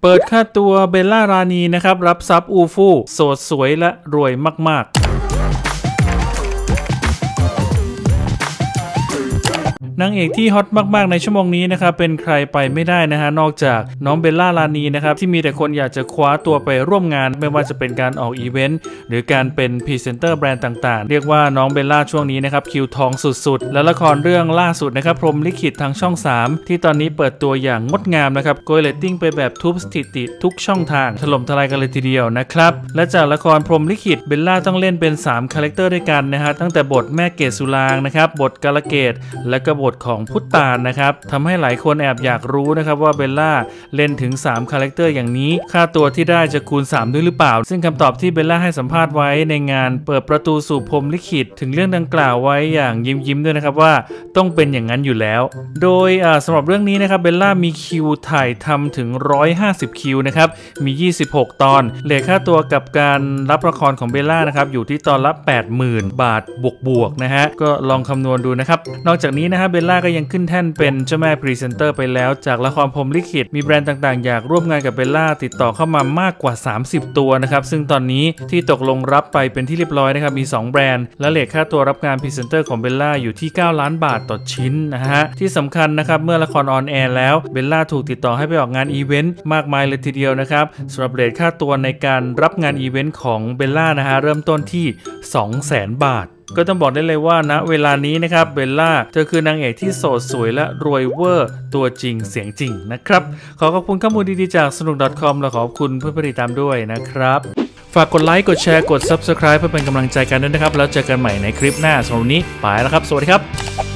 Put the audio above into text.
เปิดค่าตัวเบลล่ารานีนะครับรับทรัพย์อูฟู่โสดสวยและรวยมากๆนางเอกที่ฮอตมากๆในชั่วโมงนี้นะครับเป็นใครไปไม่ได้นะฮะนอกจากน้องเบลล่ารานีนะครับที่มีแต่คนอยากจะคว้าตัวไปร่วมงานไม่ว่าจะเป็นการออกอีเวนต์หรือการเป็นพรีเซนเตอร์แบรนด์ต่างๆเรียกว่าน้องเบลล่าช่วงนี้นะครับคิวทองสุดๆและละครเรื่องล่าสุดนะครับพรหมลิขิตทางช่อง3ที่ตอนนี้เปิดตัวอย่างงดงามนะครับโกยเรตติ้งไปแบบทุบสถิติทุกช่องทางถล่มทลายกันเลยทีเดียวนะครับและจากละครพรหมลิขิตเบลล่าต้องเล่นเป็น3คาแรคเตอร์ด้วยกันนะฮะตั้งแต่บทแม่เกศสุรางค์นะครับบทกาลเกตและก็บทของพุทธานะครับทำให้หลายคนแอบอยากรู้นะครับว่าเบลล่าเล่นถึง3คาแรคเตอร์อย่างนี้ค่าตัวที่ได้จะคูณ3ด้วยหรือเปล่าซึ่งคำตอบที่เบลล่าให้สัมภาษณ์ไว้ในงานเปิดประตูสู่พรหมลิขิตถึงเรื่องดังกล่าวไว้อย่างยิ้มด้วยนะครับว่าต้องเป็นอย่างนั้นอยู่แล้วโดยสำหรับเรื่องนี้นะครับเบลล่ามีคิวถ่ายทำถึง150คิวนะครับมี26ตอนเลทค่าตัวกับการรับละครของเบลล่านะครับอยู่ที่ตอนละ 80,000 บาทบวกนะฮะก็ลองคำนวณดูนะครับนอกจากนี้นะฮะเบลล่าก็ยังขึ้นแท่นเป็นเจ้าแม่พรีเซนเตอร์ไปแล้วจากละครพรหมลิขิตมีแบรนด์ต่างๆอยากร่วมงานกับเบลล่าติดต่อเข้ามามากกว่า30ตัวนะครับซึ่งตอนนี้ที่ตกลงรับไปเป็นที่เรียบร้อยนะครับมี2แบรนด์และเรทค่าตัวรับงานพรีเซนเตอร์ของเบลล่าอยู่ที่9ล้านบาทต่อชิ้นนะฮะที่สำคัญนะครับเมื่อละครออนแอร์แล้วเบลล่าถูกติดต่อให้ไปออกงานอีเวนต์มากมายเลยทีเดียวนะครับสำหรับเรทค่าตัวในการรับงานอีเวนต์ของเบลล่านะฮะเริ่มต้นที่ 200,000 บาทก็ต้องบอกได้เลยว่าณเวลานี้นะครับเบลล่าเธอคือนางเอกที่โสดสวยและรวยเวอร์ตัวจริงเสียงจริงนะครับขอบคุณข้อมูลดีๆจากสนุก .com และขอบคุณเพื่อนๆติดตามด้วยนะครับฝากกดไลค์กดแชร์กด Subscribe เพื่อเป็นกำลังใจกันด้วยนะครับแล้วเจอกันใหม่ในคลิปหน้าสำหรับวันนี้ไปแล้วครับสวัสดีครับ